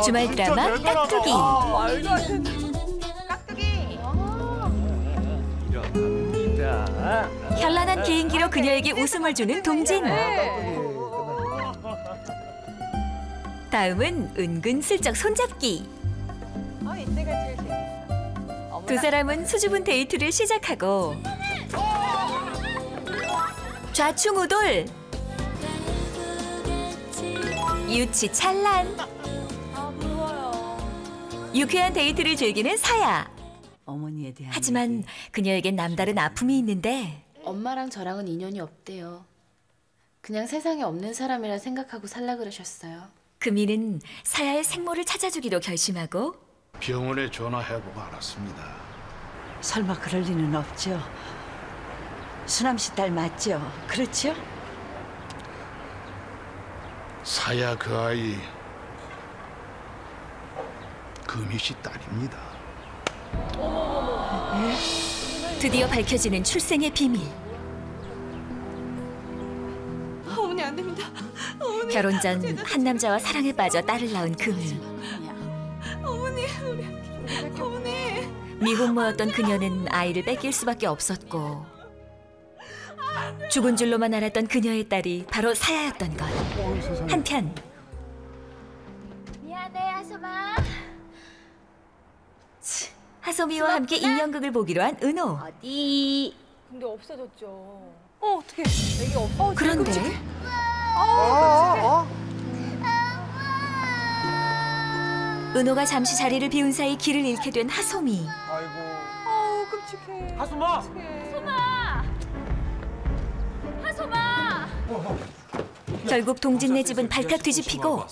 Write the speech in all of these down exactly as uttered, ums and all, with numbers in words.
주말 드라마 깍두기. 말도 안 되는. 깍두기. 현란한 개인기로 그녀에게 웃음을 주는 동진. 다음은 은근슬쩍 손잡기. 아, 이때가 제일 재밌어. 두 사람은 수줍은 데이트를 시작하고 좌충우돌, 유치찬란. 아, 부러워요. 유쾌한 데이트를 즐기는 사야. 어머니에 대한 하지만 얘기. 그녀에겐 남다른 아픔이 있는데 엄마랑 저랑은 인연이 없대요. 그냥 세상에 없는 사람이라 생각하고 살라 그러셨어요. 금이는 사야의 생모를 찾아주기로 결심하고 병원에 전화해보고 알았습니다. 설마 그럴 리는 없죠. 수남 씨 딸 맞죠? 그렇죠? 사야 그 아이 금희 씨 딸입니다. 드디어 밝혀지는 출생의 비밀. 어머니 안 됩니다. 어머니. 결혼 전 한 남자와 사랑에 빠져 딸을 낳은 금이. 어머니, 우리 어머니. 미혼모였던 그녀는 아이를 뺏길 수밖에 없었고 죽은 줄로만 알았던 그녀의 딸이 바로 사야였던 것. 한편 미안해, 하솜아. 하소미와 함께 인형극을 보기로 한 은호. 어디? 근데 없어졌죠. 어, 어떡해. 애기 없어. 그런데 은호가 잠시 자리를 비운 사이 길을 잃게 된 하소미. 아우, 끔찍해. 하솜아! 하솜아! 하솜아! 결국 동진네 집은 발칵 뒤집히고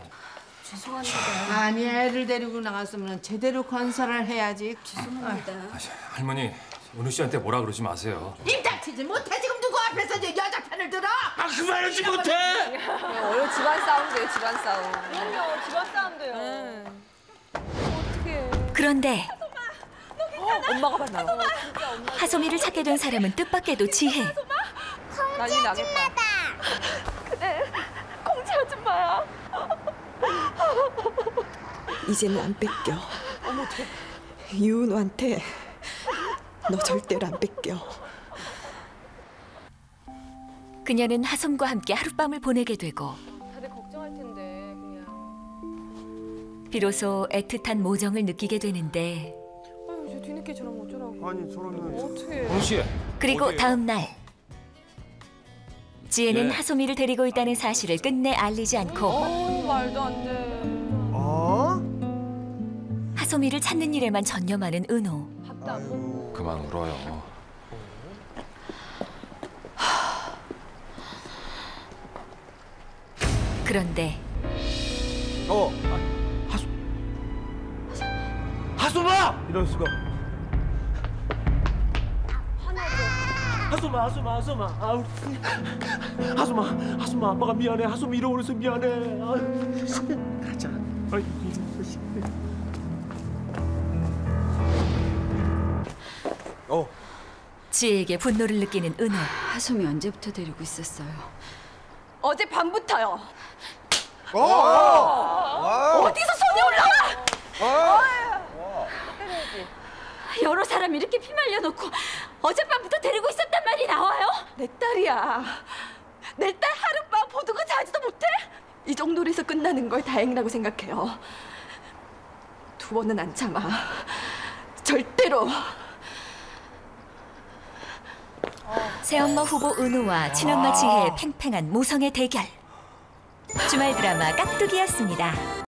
아니 애를 데리고 나갔으면 제대로 건설을 해야지. 할머니, 은우 씨한테 뭐라 그러지 마세요. 입 닥치지 못해. 지금 누구 앞에서 이제 여자 편을 들어? 아 그만하지 못해! 원래 집안 싸움 돼요, 집안 싸움. 그럼요, 집안 싸움 돼요. 어떡해. 그런데 어, 엄마가 봤나 봐. 하소미를 찾게 된 사람은 뜻밖에도 지혜. 난리 나겠다. 그래, 공지 아줌마야. 이제는 안 뺏겨. 유은호한테 너 절대로 안 뺏겨. 그녀는 하솜과 함께 하룻밤을 보내게 되고 다들 걱정할 텐데 그냥. 비로소 애틋한 모정을 느끼게 되는데 아유, 저 뒤늦게 저러면 어쩌라고. 아니, 저러면... 어떡해. 은우 씨! 그리고 어디에요? 다음 날 지혜는 예. 하소미를 데리고 있다는 사실을 끝내 알리지 않고 어, 말도 안 돼. 하소미를 찾는 일에만 전념하는 은호. 밥도 안 먹고. 그만 울어요. 그런데 어! 하솜... 하솜아! 이럴 수가. 하솜아, 하솜아, 하솜아. 아우. 하솜아, 하솜아, 아빠가 미안해. 하솜이 잃어버려서 미안해. 아유, 가자. 아이고, 어. 지혜에게 분노를 느끼는 은호. 하솜이 언제부터 데리고 있었어요? 어제 밤부터요. 어! 어! 어디서 손이 올라와? 여러 사람 이렇게 피말려 놓고 어젯밤부터 데리고 있었단 말이 나와요? 내 딸이야. 내 딸 하룻밤 보두고 자지도 못해? 이 정도로 해서 끝나는 걸 다행이라고 생각해요. 두 번은 안 참아. 절대로. 새엄마 후보 은호와 친엄마 지혜의 팽팽한 모성의 대결. 주말 드라마 깍두기였습니다.